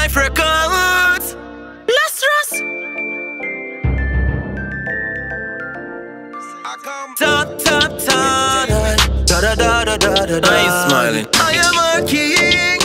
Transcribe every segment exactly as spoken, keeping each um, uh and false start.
Life records. Last Ross. Akam. Top, top, top. Da da da da da da da. I ain't smiling. I am a king.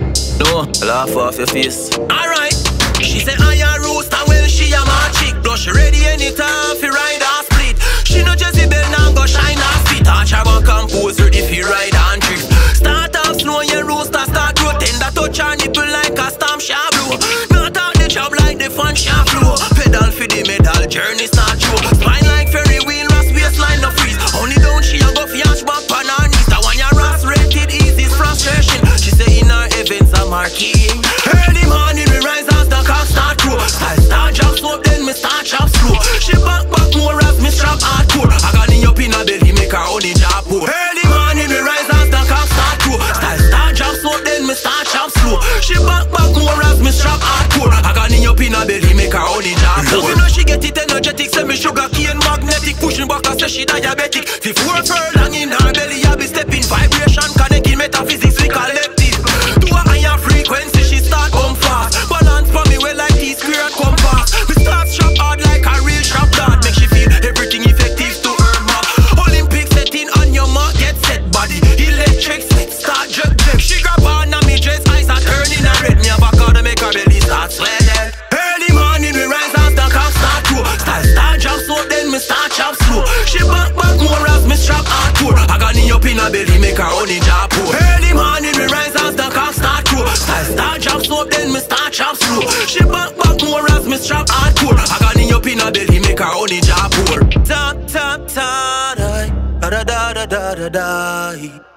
No, laugh off your face. Alright. She say I a Rooster when she a my chick. Blush ready anytime fi ride or split. She no Jezebel now go shine her feet. Touch her back and pose ready fi ride and trip. Start off slow, your Rooster start grow. Tender touch her nipple like a storm shall blow. Not out the job like the fun shall flow. Pedal for the medal, journey start show. Spine like ferry wheel, Ross waistline no freeze. Only down she a go fi arch back on her knees. That one ya Ross rated easy frustration. She say in her heavens I'm her king. Early morning we rise as the cock start grow. Style start job slow, then me start chop slow. She back back more as me strap hardcore. I got in up in her belly, make her only job pour. Early morning we rise as the cock start grow. Style start job slow, then me start chop slow. She back back more as me strap hardcore. I got in up in her belly, make her only job pour. You know she get it energetic, say me sugar cane magnetic. Pushing back and say she diabetic. If four furlong in her belly, I be stepping vibration, connecting metaphysics with collective. To a higher frequency, she start come fast. Balance for me well like T-square and compass. We start strap hard like a real sharp dart. Make she feel everything effective to her mark. Olympic setting on your mark, get set body. Electric set, start jerk jerk. She grab on and me dress, eyes are turning a red. Me a back out to make her belly start swelling. Early morning we rise as the cock start grow. Style start job so then me start chop slow. She back back more as me strap hardcore. I got knee up in her belly, make her only job pour. Early morning we rise as the cock start grow. Style start job so then me start chop slow. She back back more as me strap hardcore. I got knee up in her belly, make her only job pour. Top top top da da da da da da da.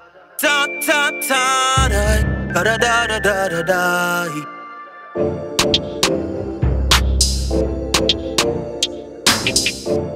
Top top top da da da da da da da.